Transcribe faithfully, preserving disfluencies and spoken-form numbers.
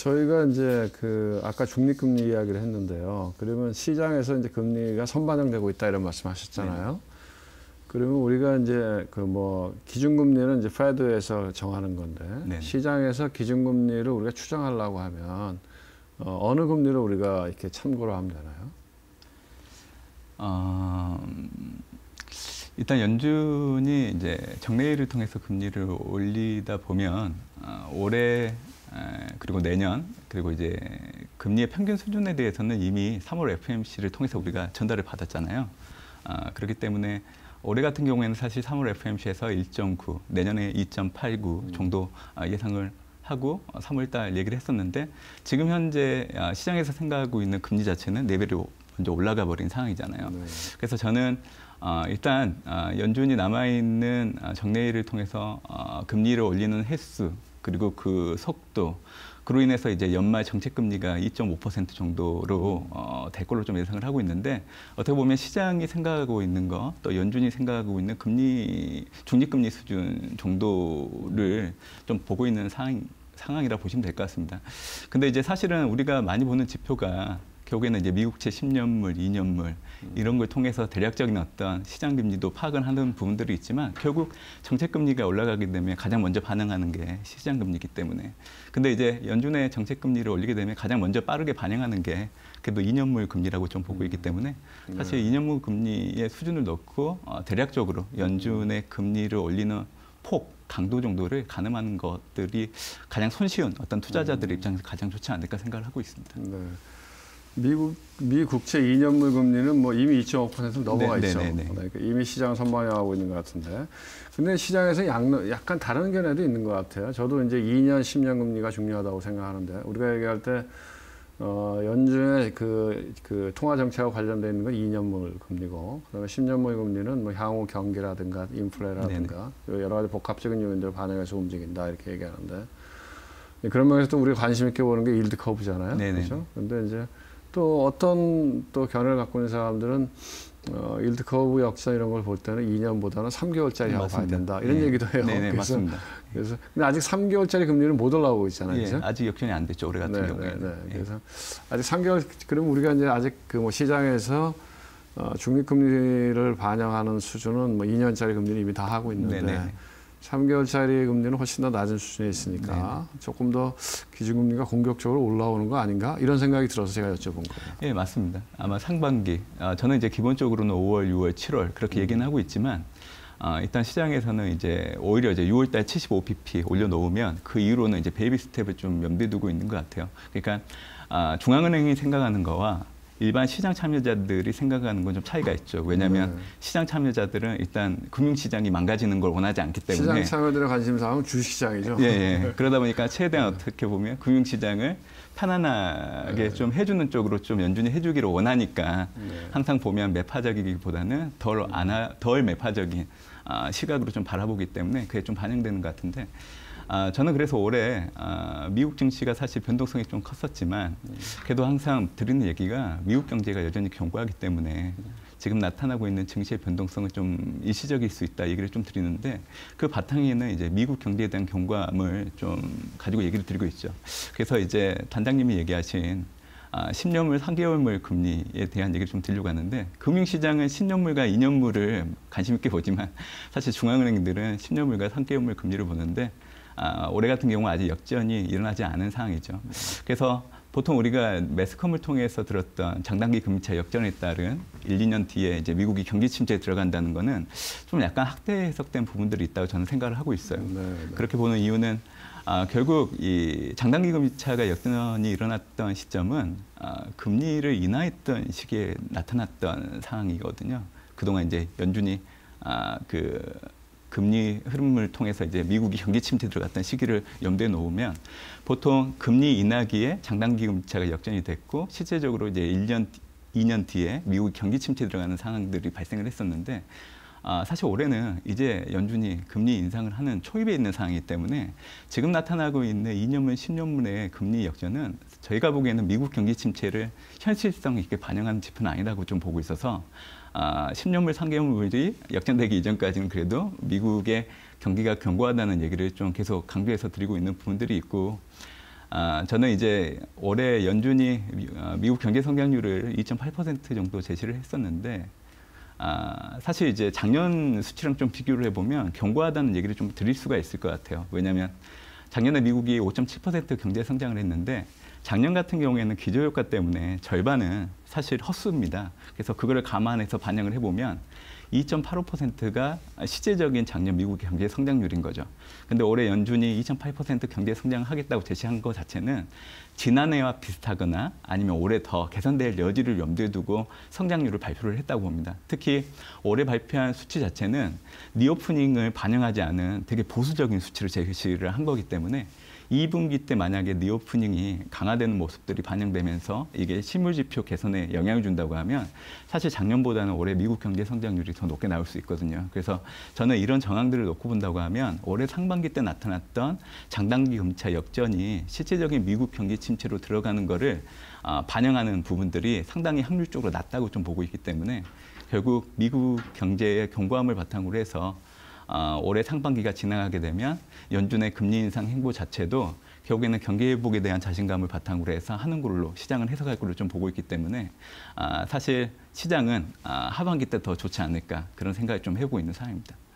저희가 이제 그 아까 중립금리 이야기를 했는데요. 그러면 시장에서 이제 금리가 선반영되고 있다 이런 말씀하셨잖아요. 네. 그러면 우리가 이제 그 뭐 기준금리는 이제 페드에서 정하는 건데 네. 시장에서 기준금리를 우리가 추정하려고 하면 어, 어느 금리를 우리가 이렇게 참고로 하면 되나요? 어, 일단 연준이 이제 정례위를 통해서 금리를 올리다 보면 어, 올해 에, 그리고 내년 그리고 이제 금리의 평균 수준에 대해서는 이미 삼월 에프오엠씨를 통해서 우리가 전달을 받았잖아요. 어, 그렇기 때문에 올해 같은 경우에는 사실 삼월 에프오엠씨에서 일 점 구, 내년에 이 점 팔구 정도 예상을 하고 삼월 달 얘기를 했었는데 지금 현재 시장에서 생각하고 있는 금리 자체는 네 배로 먼저 올라가 버린 상황이잖아요. 네. 그래서 저는 일단 연준이 남아있는 정례위를 통해서 금리를 올리는 횟수 그리고 그 속도 그로 인해서 이제 연말 정책금리가 이 점 오 퍼센트 정도로 어, 될 걸로 좀 예상을 하고 있는데 어떻게 보면 시장이 생각하고 있는 거 또 연준이 생각하고 있는 금리 중립금리 수준 정도를 좀 보고 있는 상황, 상황이라 보시면 될 것 같습니다. 근데 이제 사실은 우리가 많이 보는 지표가 결국에는 이제 미국채 십 년물, 이 년물 이런 걸 통해서 대략적인 어떤 시장 금리도 파악을 하는 부분들이 있지만 결국 정책 금리가 올라가게 되면 가장 먼저 반응하는 게 시장 금리이기 때문에 근데 이제 연준의 정책 금리를 올리게 되면 가장 먼저 빠르게 반영하는 게 그래도 이 년물 금리라고 좀 보고 있기 때문에 사실 이 년물 금리의 수준을 놓고 어, 대략적으로 연준의 금리를 올리는 폭, 강도 정도를 가늠하는 것들이 가장 손쉬운 어떤 투자자들의 입장에서 가장 좋지 않을까 생각을 하고 있습니다. 네. 미국, 미 국채 이 년물 금리는 뭐 이미 이 점 오 퍼센트 넘어가 네, 있죠. 네, 네, 네. 그러니까 이미 시장을 선반영하고 있는 것 같은데. 근데 시장에서 약간 다른 견해도 있는 것 같아요. 저도 이제 이 년, 십 년 금리가 중요하다고 생각하는데, 우리가 얘기할 때, 어, 연준의 그, 그 통화 정책과 관련되어 있는 건 이 년물 금리고, 그다음에 십 년물 금리는 뭐 향후 경기라든가 인플레라든가 여러 가지 복합적인 요인들을 반영해서 움직인다 이렇게 얘기하는데, 그런 면에서 또 우리가 관심 있게 보는 게 일드 커브잖아요. 네네. 그렇죠? 근데 이제 또 어떤 또 견해를 갖고 있는 사람들은 어, 일드 커브 역사 이런 걸 볼 때는 이 년보다는 삼 개월짜리 하고 봐야 된다 이런 네. 얘기도 해요. 네네, 그래서, 맞습니다. 그래서 근데 아직 삼 개월짜리 금리는 못 올라오고 있잖아요. 예, 그렇죠? 아직 역전이 안 됐죠. 올해 같은 네, 경우에. 네, 네. 그래서 아직 삼 개월 그러면 우리가 이제 아직 그 뭐 시장에서 어, 중립금리를 반영하는 수준은 뭐 이 년짜리 금리는 이미 다 하고 있는데. 네네. 삼 개월짜리 금리는 훨씬 더 낮은 수준에 있으니까 네. 조금 더 기준금리가 공격적으로 올라오는 거 아닌가 이런 생각이 들어서 제가 여쭤본 거예요. 예, 맞습니다. 아마 상반기 아, 저는 이제 기본적으로는 오월, 유월, 칠월 그렇게 음. 얘기는 하고 있지만 아, 일단 시장에서는 이제 오히려 이제 유월 달 칠십오 피피 올려놓으면 그 이후로는 이제 베이비 스텝을 좀 염두에 두고 있는 것 같아요. 그러니까 아, 중앙은행이 생각하는 거와 일반 시장 참여자들이 생각하는 건 좀 차이가 있죠. 왜냐하면 네. 시장 참여자들은 일단 금융시장이 망가지는 걸 원하지 않기 때문에. 시장 참여자들의 관심사항은 주식시장이죠. 예, 예. 그러다 보니까 최대한 네. 어떻게 보면 금융시장을 편안하게 네. 좀 해주는 쪽으로 좀 연준이 해주기를 원하니까 네. 항상 보면 매파적이기보다는 덜, 안하, 덜 매파적인 시각으로 좀 바라보기 때문에 그게 좀 반영되는 것 같은데 아, 저는 그래서 올해 아, 미국 증시가 사실 변동성이 좀 컸었지만 그래도 항상 드리는 얘기가 미국 경제가 여전히 견고하기 때문에 지금 나타나고 있는 증시의 변동성은 좀 일시적일 수 있다 얘기를 좀 드리는데 그 바탕에는 이제 미국 경제에 대한 견고함을 좀 가지고 얘기를 드리고 있죠. 그래서 이제 단장님이 얘기하신 아, 십 년물, 삼 개월물 금리에 대한 얘기를 좀 드리려고 하는데 금융시장은 십 년물과 이 년물을 관심 있게 보지만 사실 중앙은행들은 십 년물과 삼 개월물 금리를 보는데 아, 올해 같은 경우 아직 역전이 일어나지 않은 상황이죠. 그래서 보통 우리가 매스컴을 통해서 들었던 장단기 금리차 역전에 따른 일, 이 년 뒤에 이제 미국이 경기 침체에 들어간다는 거는 좀 약간 확대 해석된 부분들이 있다고 저는 생각을 하고 있어요. 네, 네. 그렇게 보는 이유는 아, 결국 이 장단기 금리차가 역전이 일어났던 시점은 아, 금리를 인하했던 시기에 나타났던 상황이거든요. 그동안 이제 연준이 아, 그 금리 흐름을 통해서 이제 미국이 경기 침체에 들어갔던 시기를 염두에 놓으면 보통 금리 인하기에 장단기 금리차가 역전이 됐고 실제적으로 이제 일 년, 이 년 뒤에 미국이 경기 침체에 들어가는 상황들이 발생을 했었는데 아, 사실 올해는 이제 연준이 금리 인상을 하는 초입에 있는 상황이기 때문에 지금 나타나고 있는 이 년물, 십 년물의 금리 역전은 저희가 보기에는 미국 경기 침체를 현실성 있게 반영하는 지표는 아니라고 좀 보고 있어서 아, 십 년물, 삼 개월물이 역전되기 이전까지는 그래도 미국의 경기가 견고하다는 얘기를 좀 계속 강조해서 드리고 있는 부분들이 있고 아, 저는 이제 올해 연준이 미국 경제 성장률을 이 점 팔 퍼센트 정도 제시를 했었는데, 아, 사실 이제 작년 수치랑 좀 비교를 해보면 견고하다는 얘기를 좀 드릴 수가 있을 것 같아요. 왜냐하면 작년에 미국이 오 점 칠 퍼센트 경제 성장을 했는데, 작년 같은 경우에는 기저효과 때문에 절반은 사실 헛수입니다. 그래서 그거를 감안해서 반영을 해보면 이 점 팔오 퍼센트가 실제적인 작년 미국 경제 성장률인 거죠. 근데 올해 연준이 이 점 팔 퍼센트 경제 성장하겠다고 제시한 것 자체는 지난해와 비슷하거나 아니면 올해 더 개선될 여지를 염두에 두고 성장률을 발표를 했다고 봅니다. 특히 올해 발표한 수치 자체는 리오프닝을 반영하지 않은 되게 보수적인 수치를 제시를 한 거기 때문에 이 분기 때 만약에 리오프닝이 강화되는 모습들이 반영되면서 이게 실물지표 개선에 영향을 준다고 하면 사실 작년보다는 올해 미국 경제 성장률이 더 높게 나올 수 있거든요. 그래서 저는 이런 정황들을 놓고 본다고 하면 올해 상반기 때 나타났던 장단기 금차 역전이 실제적인 미국 경기 침체로 들어가는 거를 반영하는 부분들이 상당히 확률적으로 낮다고 좀 보고 있기 때문에 결국 미국 경제의 견고함을 바탕으로 해서 어, 올해 상반기가 지나가게 되면 연준의 금리 인상 행보 자체도 결국에는 경기 회복에 대한 자신감을 바탕으로 해서 하는 걸로 시장은 해석할 걸로 좀 보고 있기 때문에 아, 사실 시장은 아, 하반기 때 더 좋지 않을까 그런 생각을 좀 해보고 있는 상황입니다.